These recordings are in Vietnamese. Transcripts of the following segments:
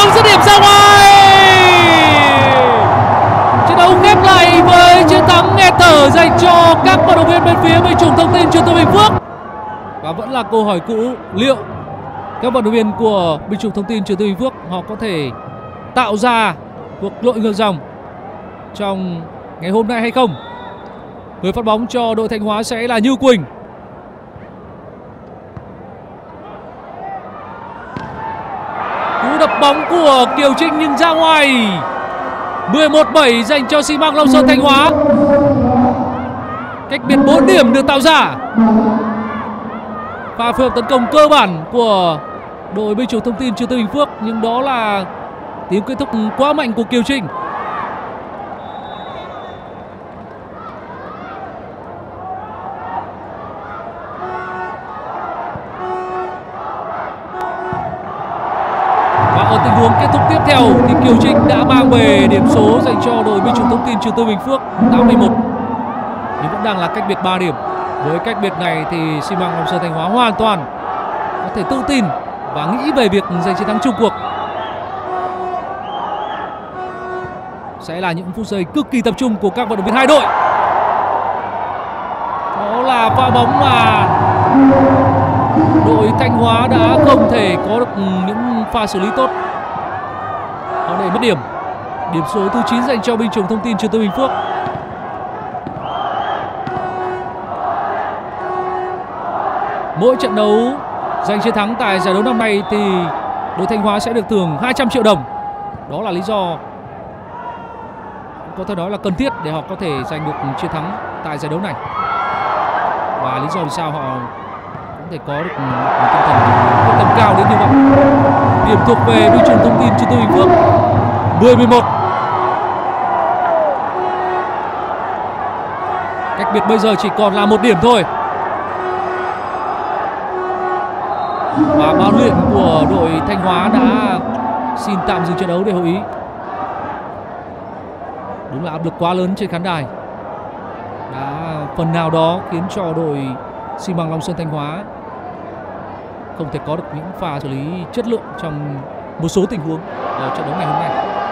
dứt điểm ra ngoài. Trận đấu khép lại với chiến thắng nghẹt thở dành cho các vận động viên bên phía Binh chủng Thông tin Truyền thông Bình Phước. Và vẫn là câu hỏi cũ, liệu các vận động viên của Binh chủng Thông tin Truyền thông Bình Phước họ có thể tạo ra cuộc lội ngược dòng trong ngày hôm nay hay không? Người phát bóng cho đội Thanh Hóa sẽ là Như Quỳnh. Cú đập bóng của Kiều Trinh nhưng ra ngoài. 11-7 dành cho Xi Măng Long Sơn Thanh Hóa. Cách biệt 4 điểm được tạo ra. Pha phối hợp tấn công cơ bản của đội Binh chủng Thông tin Truyền thông Bình Phước, nhưng đó là tiếng kết thúc quá mạnh của Kiều Trinh. Và ở tình huống kết thúc tiếp theo thì Kiều Trinh đã mang về điểm số dành cho đội Binh chủng Thông tin Truyền thông Bình Phước 81. Nhưng vẫn đang là cách biệt 3 điểm. Với cách biệt này thì Xi Măng Long Sơn Thanh Hóa hoàn toàn có thể tự tin và nghĩ về việc giành chiến thắng chung cuộc. Sẽ là những phút giây cực kỳ tập trung của các vận động viên hai đội. Đó là pha bóng mà đội Thanh Hóa đã không thể có được những pha xử lý tốt. Họ để mất điểm. Điểm số thứ 9 dành cho Binh chủng Thông tin Truyền thông Bình Phước. Mỗi trận đấu giành chiến thắng tại giải đấu năm nay thì đội Thanh Hóa sẽ được thưởng 200 triệu đồng. Đó là lý do có thể nói là cần thiết để họ có thể giành được chiến thắng tại giải đấu này. Và lý do vì sao họ có thể có được một tinh thần quyết tâm cao đến như vậy. Điểm thuộc về Binh chủng Thông tin Truyền thông Bình Phước 10-11. Cách biệt bây giờ chỉ còn là 1 điểm thôi. Và ban huấn luyện của đội Thanh Hóa đã xin tạm dừng trận đấu để hội ý. Đúng là áp lực quá lớn trên khán đài đã phần nào đó khiến cho đội Xi Măng Long Sơn Thanh Hóa không thể có được những pha xử lý chất lượng trong một số tình huống ở trận đấu ngày hôm nay.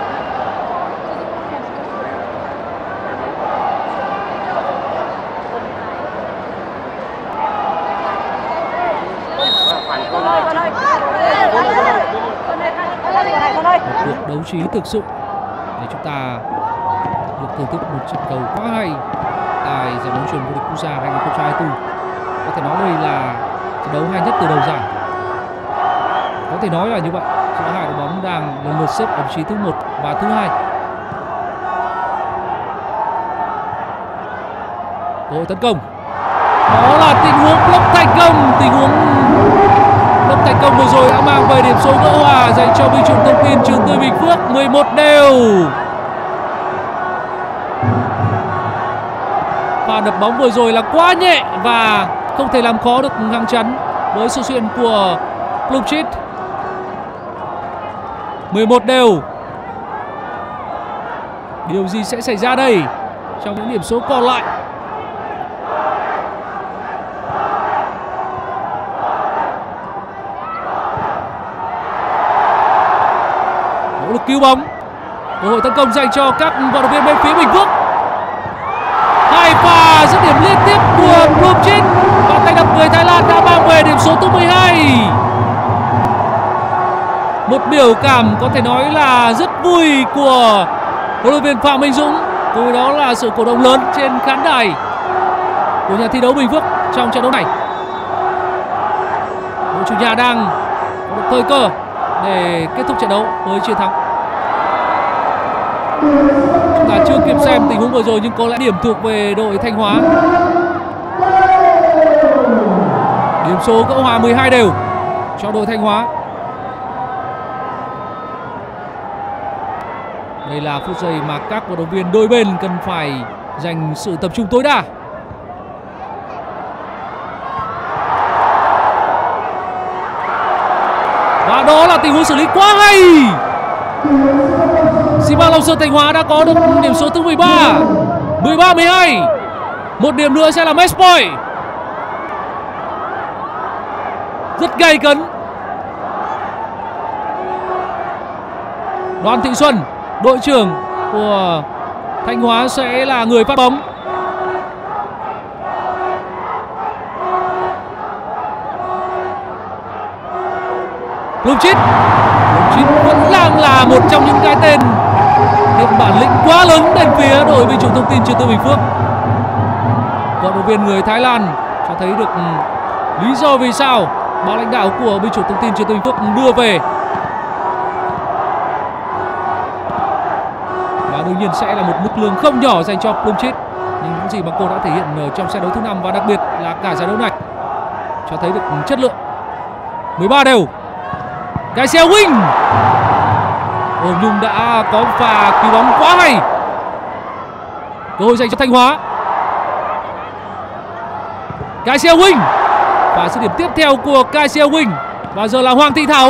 Một cuộc đấu trí thực sự để chúng ta được thưởng thức một trận cầu quá hay tại giải bóng chuyền vô địch quốc gia 2024. Có thể nói đây là trận đấu hay nhất từ đầu giải. Có thể nói là như vậy. Giữa hai đội bóng đang lần lượt xếp ở vị trí thứ 1 và thứ 2. Cơ hội tấn công. Đó là tình huống block thành công. Tình huống block thành công vừa rồi đã mang về điểm số gỡ hòa dành cho Binh chủng Thông tin Truyền thông Bình Phước 11-đều. Pha đập bóng vừa rồi là quá nhẹ và không thể làm khó được hàng chắn với sự xuất hiện của Plumchit. 11-đều. Điều gì sẽ xảy ra đây trong những điểm số còn lại? Nỗ lực cứu bóng. Cơ hội tấn công dành cho các vận động viên bên phía Bình Phước. Hai pha dứt điểm liên tiếp của Plumchit và tay đập người Thái Lan đã mang về điểm số thứ 12. Một biểu cảm có thể nói là rất vui của huấn luyện viên Phạm Minh Dũng, cùng với đó là sự cổ động lớn trên khán đài của nhà thi đấu Bình Phước trong trận đấu này. Đội chủ nhà đang có được thời cơ để kết thúc trận đấu với chiến thắng. Chúng ta chưa kịp xem tình huống vừa rồi nhưng có lẽ điểm thuộc về đội Thanh Hóa. Điểm số gỡ hòa 12-đều cho đội Thanh Hóa. Đây là phút giây mà các vận động viên đôi bên cần phải dành sự tập trung tối đa. Và đó là tình huống xử lý quá hay. Xi Măng Long Sơn Thanh Hóa đã có được điểm số thứ 13. 13-12. Một điểm nữa sẽ là match point. Rất gay cấn. Đoàn Thị Xuân, đội trưởng của Thanh Hóa sẽ là người phát bóng. Plumchit vẫn đang là một trong những cái tên hiện bản lĩnh quá lớn đến phía đội binh chủng thông tin Trường Tư Bình Phước. Vận động viên người Thái Lan cho thấy được lý do vì sao ban lãnh đạo của binh chủng thông tin Trường Tư Bình Phước đưa về. Và đương nhiên sẽ là một mức lương không nhỏ dành cho Plumchit, nhưng những gì mà cô đã thể hiện ở trong set đấu thứ 5 và đặc biệt là cả giải đấu này cho thấy được chất lượng. 13 đều. Cái xe wing. Hồ Nhung đã có pha cứu bóng quá hay. Cơ hội dành cho Thanh Hóa. Cái xe wing. Và sự điểm tiếp theo của Cái xe wing. Và giờ là Hoàng Thị Thảo.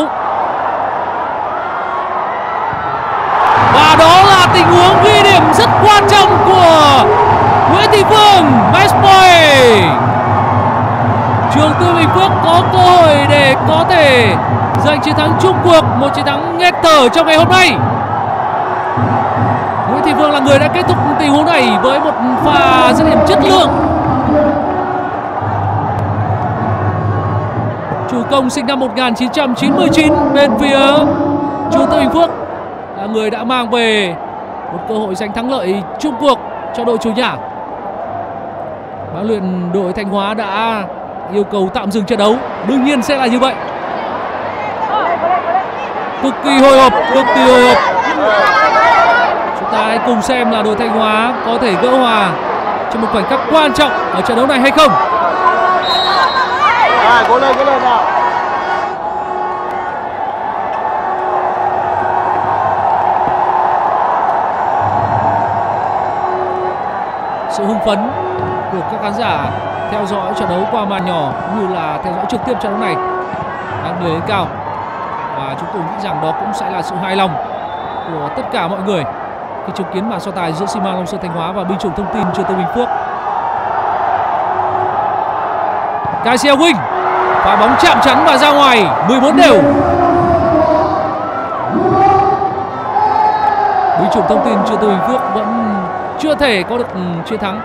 Và đó là tình huống ghi điểm rất quan trọng của Nguyễn Thị Phương. Match point. Trường Tư Bình Phước có cơ hội để có thể giành chiến thắng chung cuộc, một chiến thắng nghẹt thở trong ngày hôm nay. Nguyễn Thị Phương là người đã kết thúc tình huống này với một pha dứt điểm chất lượng. Chủ công sinh năm 1999 bên phía Trường Tư Bình Phước là người đã mang về một cơ hội giành thắng lợi chung cuộc cho đội chủ nhà. Ban luyện đội Thanh Hóa đã yêu cầu tạm dừng trận đấu, đương nhiên sẽ là như vậy. Cực kỳ hồi hộp. Chúng ta hãy cùng xem là đội Thanh Hóa có thể gỡ hòa trong một khoảnh khắc quan trọng ở trận đấu này hay không. Cố lên nào. Sự hưng phấn của các khán giả theo dõi trận đấu qua màn nhỏ như là theo dõi trực tiếp trận đấu này đang lên cao, và chúng tôi nghĩ rằng đó cũng sẽ là sự hài lòng của tất cả mọi người khi chứng kiến màn so tài giữa Xi Măng Long Sơn Thanh Hóa và binh chủng thông tin Trường Tư Bình Phước. Cái xe wing, pha bóng chạm chắn và ra ngoài. 14 đều. Binh chủng thông tin Trường Tư Bình Phước vẫn chưa thể có được chiến thắng.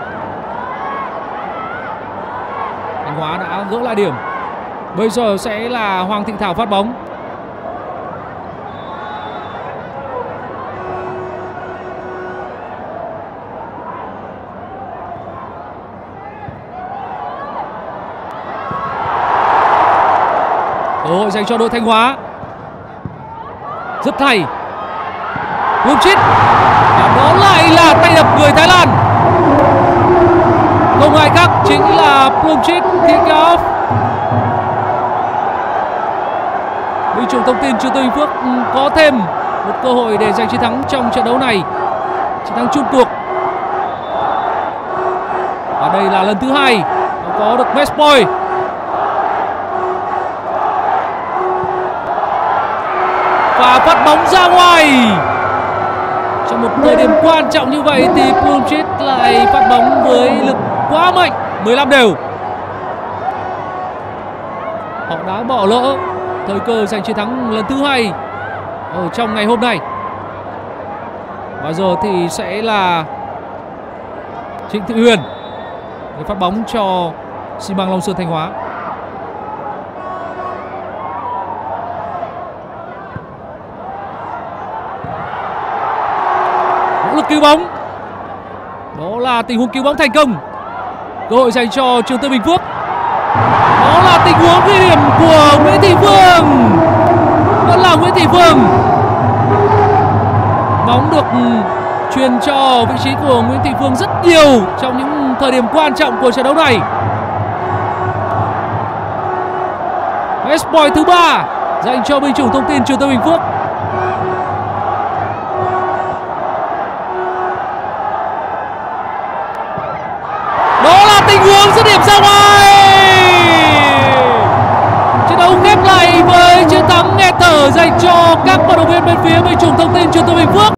Thanh Hóa đã gỡ lại điểm. Bây giờ sẽ là Hoàng Thị Thảo phát bóng. Cơ hội dành cho đội Thanh Hóa. Rất hay. Plumchit. Và đó lại là tay đập người Thái Lan. Không ai khác chính là Plumchit Thiekau. Binh chủng thông tin Trường Tư Bình Phước có thêm một cơ hội để giành chiến thắng trong trận đấu này, chiến thắng chung cuộc. Và đây là lần thứ hai có được match point. Và phát bóng ra ngoài. Trong một thời điểm quan trọng như vậy thì Plumchit lại phát bóng với lực quá mạnh. 15 đều. Họ đã bỏ lỡ thời cơ giành chiến thắng lần thứ hai ở trong ngày hôm nay. Và giờ thì sẽ là Trịnh Thị Huyền để phát bóng cho Xi Măng Long Sơn Thanh Hóa. Nỗ lực cứu bóng. Đó là tình huống cứu bóng thành công. Cơ hội dành cho Trường Tư Bình Phước. Đó là tình huống ghi điểm của Nguyễn Thị Phương. Vẫn là Nguyễn Thị Phương. Bóng được truyền cho vị trí của Nguyễn Thị Phương rất nhiều trong những thời điểm quan trọng của trận đấu này. Match point thứ 3 dành cho binh chủng thông tin Trường Tư Bình Phước. Đó là tình huống dứt điểm ra ngoài. Trận đấu khép lại với chiến thắng nghẹt thở dành cho các vận động viên bên phía binh chủng thông tin Trường Tư Bình Phước.